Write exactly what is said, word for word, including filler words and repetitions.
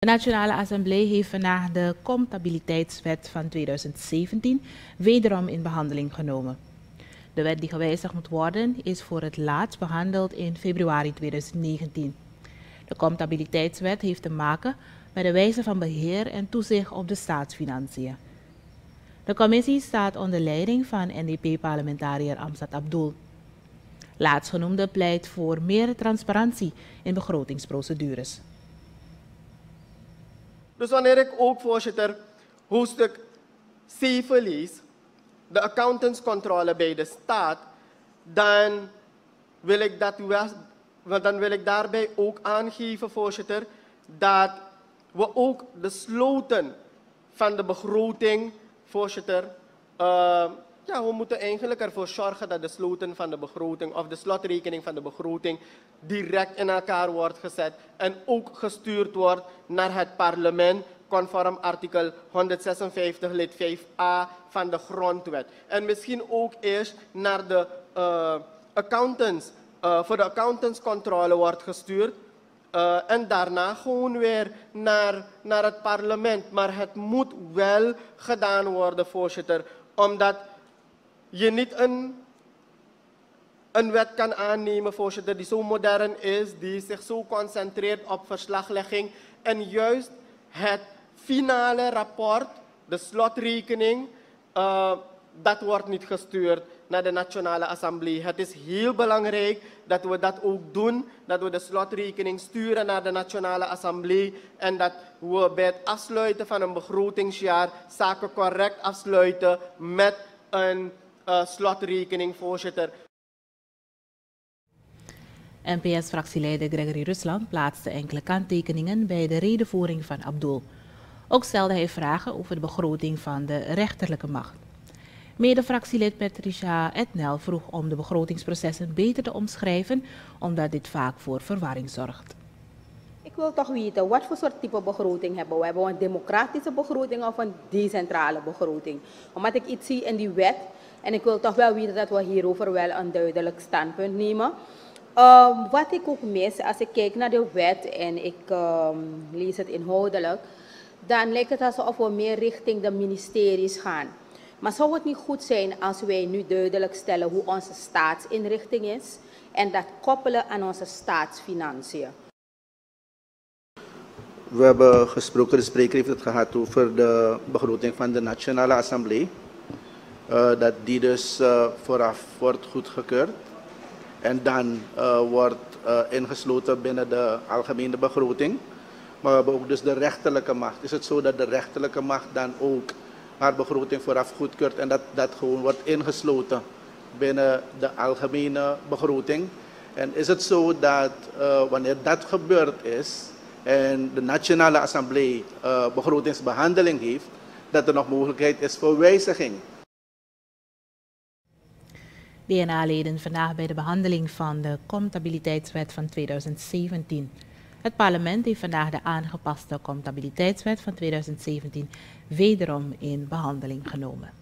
Nationale Assemblée heeft vandaag de Comptabiliteitswet van tweeduizend zeventien wederom in behandeling genomen. De wet die gewijzigd moet worden is voor het laatst behandeld in februari tweeduizend negentien. De Comptabiliteitswet heeft te maken met de wijze van beheer en toezicht op de staatsfinanciën. De commissie staat onder leiding van N D P-parlementariër Amzat Abdul. Laatstgenoemde pleit voor meer transparantie in begrotingsprocedures. Dus wanneer ik ook, voorzitter, hoofdstuk zeven lees, de accountantscontrole bij de staat, dan wil ik, dat, dan wil ik daarbij ook aangeven, voorzitter, dat we ook de sloten van de begroting, voorzitter, uh, ja, we moeten eigenlijk ervoor zorgen dat de sloten van de begroting of de slotrekening van de begroting direct in elkaar wordt gezet en ook gestuurd wordt naar het parlement conform artikel honderdzesenvijftig lid vijf a van de grondwet. En misschien ook eerst naar de uh, accountants, uh, voor de accountantscontrole wordt gestuurd. Uh, en daarna gewoon weer naar, naar het parlement. Maar het moet wel gedaan worden, voorzitter, omdat je niet een, een wet kan aannemen, voorzitter, die zo modern is, die zich zo concentreert op verslaglegging. En juist het finale rapport, de slotrekening, uh, dat wordt niet gestuurd naar de Nationale Assemblée. Het is heel belangrijk dat we dat ook doen, dat we de slotrekening sturen naar de Nationale Assemblée en dat we bij het afsluiten van een begrotingsjaar zaken correct afsluiten met een uh, slotrekening, voorzitter. N P S-fractieleider Gregory Rusland plaatste enkele kanttekeningen bij de redevoering van Abdul. Ook stelde hij vragen over de begroting van de rechterlijke macht. Mede-fractielid Patricia Etnel vroeg om de begrotingsprocessen beter te omschrijven, omdat dit vaak voor verwarring zorgt. Ik wil toch weten, wat voor soort type begroting hebben we? Hebben we een democratische begroting of een decentrale begroting? Omdat ik iets zie in die wet, en ik wil toch wel weten dat we hierover wel een duidelijk standpunt nemen. Um, wat ik ook mis, als ik kijk naar de wet en ik um, lees het inhoudelijk, dan lijkt het alsof we meer richting de ministeries gaan. Maar zou het niet goed zijn als wij nu duidelijk stellen hoe onze staatsinrichting is en dat koppelen aan onze staatsfinanciën? We hebben gesproken, de spreker heeft het gehad over de begroting van de Nationale Assemblée. Uh, dat die dus uh, vooraf wordt goedgekeurd en dan uh, wordt uh, ingesloten binnen de algemene begroting. Maar we hebben ook dus de rechterlijke macht. Is het zo dat de rechterlijke macht dan ook haar begroting vooraf goedkeurt en dat dat gewoon wordt ingesloten binnen de algemene begroting? En is het zo dat uh, wanneer dat gebeurd is en de Nationale Assemblée uh, begrotingsbehandeling heeft, dat er nog mogelijkheid is voor wijziging? D N A-leden vandaag bij de behandeling van de Comptabiliteitswet van tweeduizend zeventien. Het parlement heeft vandaag de aangepaste Comptabiliteitswet van tweeduizend zeventien wederom in behandeling genomen.